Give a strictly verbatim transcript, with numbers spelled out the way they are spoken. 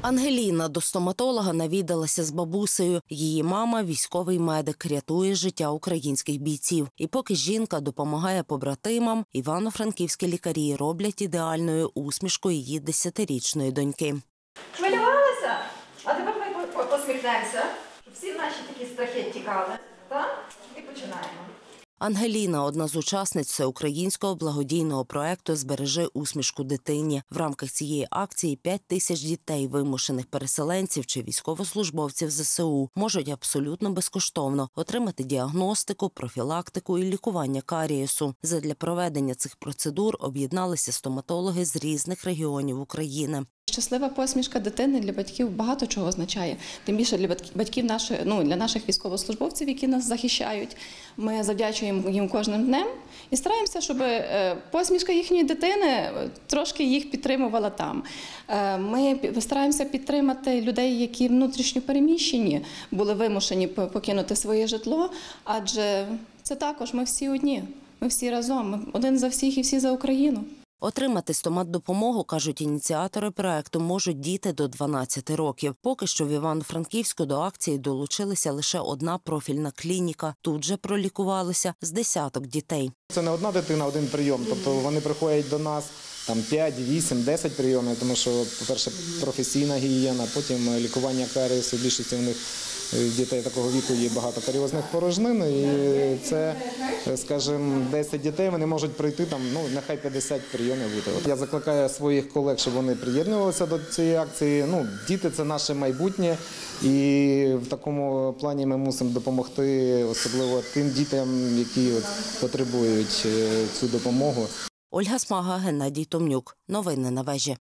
Ангеліна до стоматолога навідалася з бабусею. Її мама – військовий медик, рятує життя українських бійців. І поки жінка допомагає побратимам, івано-франківські лікарі роблять ідеальною усмішку її десятирічної доньки. Хвилювалися? А тепер ми посміхнемося, щоб всі наші такі страхи тікали. Так? І починаємо. Ангеліна – одна з учасниць всеукраїнського благодійного проєкту «Збережи усмішку дитині». В рамках цієї акції п'ять тисяч дітей, вимушених переселенців чи військовослужбовців зе се у, можуть абсолютно безкоштовно отримати діагностику, профілактику і лікування карієсу. Задля проведення цих процедур об'єдналися стоматологи з різних регіонів України. Щаслива посмішка дитини для батьків багато чого означає. Тим більше для батьків наших, ну, для наших військовослужбовців, які нас захищають. Ми завдячуємо їм кожним днем і стараємося, щоб посмішка їхньої дитини трошки їх підтримувала там. Ми стараємося підтримати людей, які внутрішньо переміщені, були вимушені покинути своє житло, адже це також ми всі одні, ми всі разом, ми один за всіх і всі за Україну. Отримати стоматдопомогу, кажуть ініціатори проекту, можуть діти до дванадцяти років. Поки що в Івано-Франківську до акції долучилася лише одна профільна клініка. Тут же пролікувалися з десяток дітей. Це не одна дитина, один прийом. Тобто вони приходять до нас там п'ять, вісім, десять прийомів, тому що, по-перше, професійна гігієна, потім лікування карієсу. В більшості у них дітей такого віку є багато каріозних порожнин. І це, скажімо, десять дітей, вони можуть пройти там, ну, нехай п'ятдесят прийомів бути. Я закликаю своїх колег, щоб вони приєднувалися до цієї акції. Ну, діти – це наше майбутнє, і в такому плані ми мусимо допомогти, особливо тим дітям, які от потребують цю допомогу. Ольга Смага, Геннадій Томнюк. Новини на вежі.